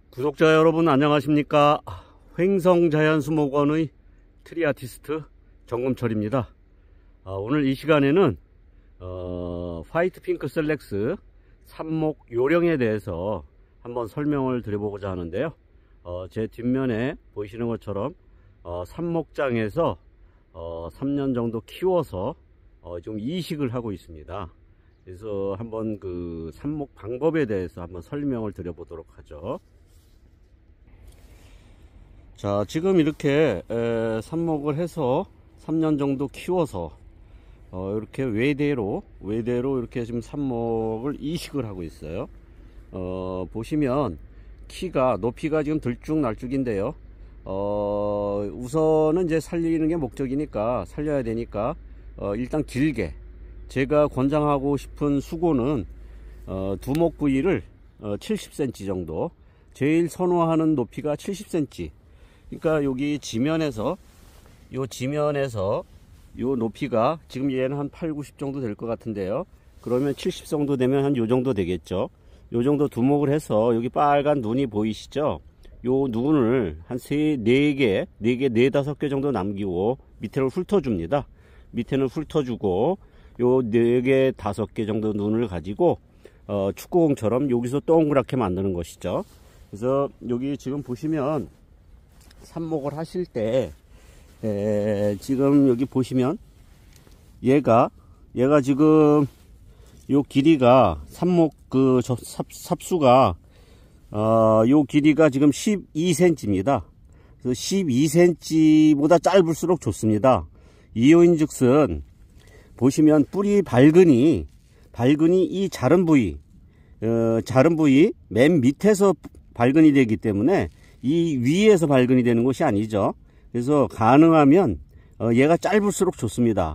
구독자 여러분 안녕하십니까. 횡성자연수목원의 트리아티스트 정금철입니다. 오늘 이 시간에는 화이트 핑크 셀렉스 삽목 요령에 대해서 한번 설명을 드려보고자 하는데요. 제 뒷면에 보이시는 것처럼 삽목장에서 3년 정도 키워서 좀 이식을 하고 있습니다. 그래서 한번 그 삽목 방법에 대해서 한번 설명을 드려보도록 하죠. 자, 지금 이렇게 삽목을 해서 3년 정도 키워서 이렇게 외대로 이렇게 지금 삽목을 이식을 하고 있어요. 보시면 높이가 지금 들쭉날쭉인데요. 우선은 이제 살리는 게 목적이니까, 살려야 되니까 일단 길게, 제가 권장하고 싶은 수고는 두목 부위를 70cm 정도, 제일 선호하는 높이가 70cm. 그러니까 여기 지면에서 요 높이가 지금 얘는 한 8, 90 정도 될 것 같은데요. 그러면 70 정도 되면 한 요 정도 되겠죠. 요 정도 두목을 해서 여기 빨간 눈이 보이시죠? 요 눈을 한 4개, 5개 정도 남기고 밑에를 훑어줍니다. 밑에는 훑어주고 요 4개, 5개 정도 눈을 가지고 축구공처럼 여기서 동그랗게 만드는 것이죠. 그래서 여기 지금 보시면 삽목을 하실 때 지금 여기 보시면 얘가 지금 요 길이가 삽목 삽수가 요 길이가 지금 12cm입니다. 그래서 12cm보다 짧을수록 좋습니다. 이유인즉슨 보시면 뿌리 발근이 이 자른 부위 맨 밑에서 발근이 되기 때문에 이 위에서 발근이 되는 것이 아니죠. 그래서 가능하면 얘가 짧을수록 좋습니다.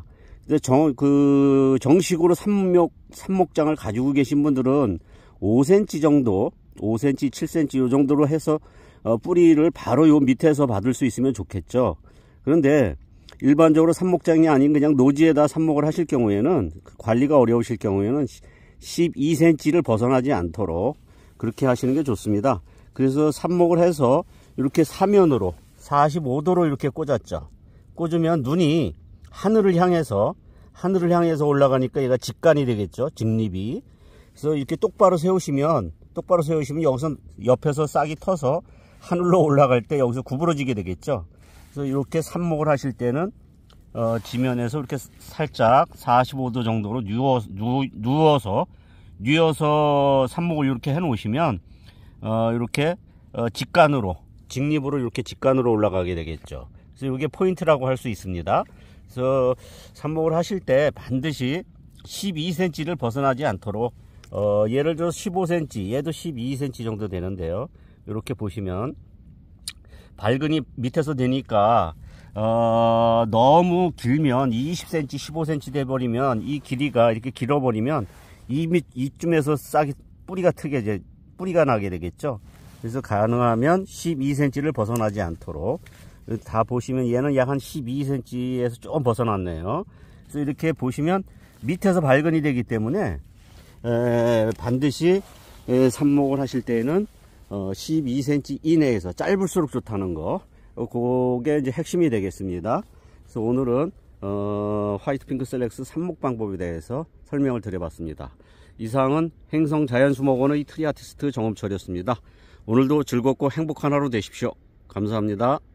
정식으로 삽목장을 가지고 계신 분들은 5cm 정도, 5cm, 7cm 요 정도로 해서 뿌리를 바로 요 밑에서 받을 수 있으면 좋겠죠. 그런데 일반적으로 삽목장이 아닌 그냥 노지에다 삽목을 하실 경우에는, 관리가 어려우실 경우에는 12cm를 벗어나지 않도록 그렇게 하시는 게 좋습니다. 그래서 삽목을 해서 이렇게 사면으로 45도로 이렇게 꽂았죠. 꽂으면 눈이 하늘을 향해서 올라가니까 얘가 직간이 되겠죠. 직립이. 그래서 이렇게 똑바로 세우시면 여기서 옆에서 싹이 터서 하늘로 올라갈 때 여기서 구부러지게 되겠죠. 그래서 이렇게 삽목을 하실 때는 지면에서 이렇게 살짝 45도 정도로 누워서 삽목을 이렇게 해 놓으시면 이렇게 직립으로 이렇게 직간으로 올라가게 되겠죠. 그래서 이게 포인트라고 할 수 있습니다. 그래서 삽목을 하실 때 반드시 12cm를 벗어나지 않도록 예를 들어 15cm, 얘도 12cm 정도 되는데요. 이렇게 보시면 발근이 밑에서 되니까 너무 길면 20cm, 15cm 돼 버리면, 이 길이가 이렇게 길어 버리면 이쯤에서 싹이 뿌리가 나게 되겠죠. 그래서 가능하면 12cm를 벗어나지 않도록, 다 보시면 얘는 약 한 12cm에서 좀 벗어났네요. 그래서 이렇게 보시면 밑에서 발근이 되기 때문에 반드시 삽목을 하실 때에는 12cm 이내에서, 짧을수록 좋다는 거, 그게 이제 핵심이 되겠습니다. 그래서 오늘은 화이트 핑크 셀렉스 삽목 방법에 대해서 설명을 드려봤습니다. 이상은 횡성자연수목원의 트리아티스트 정금철이었습니다. 오늘도 즐겁고 행복한 하루 되십시오. 감사합니다.